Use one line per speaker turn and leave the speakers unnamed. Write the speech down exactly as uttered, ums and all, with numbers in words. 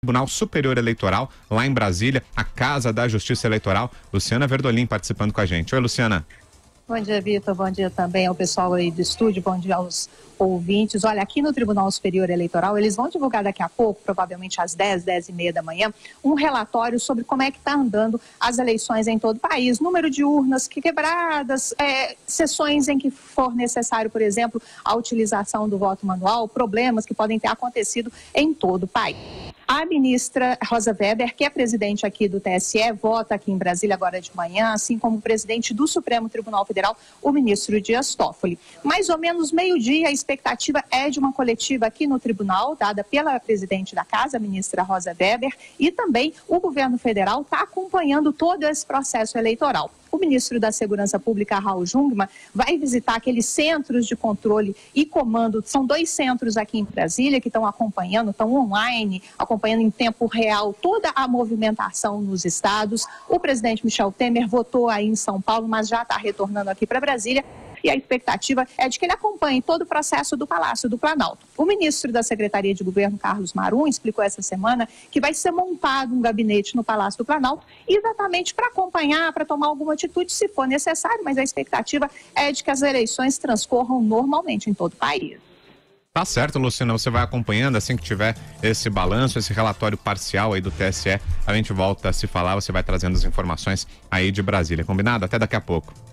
Tribunal Superior Eleitoral, lá em Brasília, a Casa da Justiça Eleitoral. Luciana Verdolim participando com a gente. Oi, Luciana.
Bom dia, Vitor. Bom dia também ao pessoal aí do estúdio. Bom dia aos ouvintes. Olha, aqui no Tribunal Superior Eleitoral, eles vão divulgar daqui a pouco, provavelmente às dez, dez e meia da manhã, um relatório sobre como é que está andando as eleições em todo o país. Número de urnas que quebradas, é, sessões em que for necessário, por exemplo, a utilização do voto manual, problemas que podem ter acontecido em todo o país. A ministra Rosa Weber, que é presidente aqui do T S E, vota aqui em Brasília agora de manhã, assim como o presidente do Supremo Tribunal Federal, o ministro Dias Toffoli. Mais ou menos meio-dia, a expectativa é de uma coletiva aqui no tribunal, dada pela presidente da casa, a ministra Rosa Weber, e também o governo federal está acompanhando todo esse processo eleitoral. O ministro da Segurança Pública, Raul Jungmann, vai visitar aqueles centros de controle e comando. São dois centros aqui em Brasília que estão acompanhando, estão online, acompanhando em tempo real toda a movimentação nos estados. O presidente Michel Temer votou aí em São Paulo, mas já está retornando aqui para Brasília. E a expectativa é de que ele acompanhe todo o processo do Palácio do Planalto. O ministro da Secretaria de Governo, Carlos Marum, explicou essa semana que vai ser montado um gabinete no Palácio do Planalto exatamente para acompanhar, para tomar alguma atitude se for necessário, mas a expectativa é de que as eleições transcorram normalmente em todo o país.
Tá certo, Luciana, você vai acompanhando assim que tiver esse balanço, esse relatório parcial aí do T S E, a gente volta a se falar, você vai trazendo as informações aí de Brasília, combinado? Até daqui a pouco.